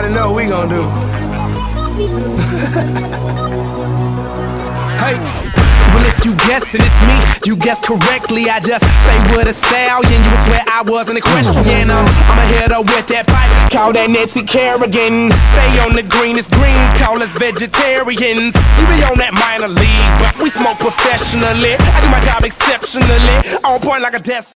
already know what we gon' do. Hey. Well, if you guessing it's me, you guessed correctly. I just stay with a stallion. You would swear I wasn't a question. I'm a hitter with that pipe, call that Nancy Kerrigan. Stay on the greenest greens, call us vegetarians. You be on that minor league, but we smoke professionally. I do my job exceptionally, on point like a desk.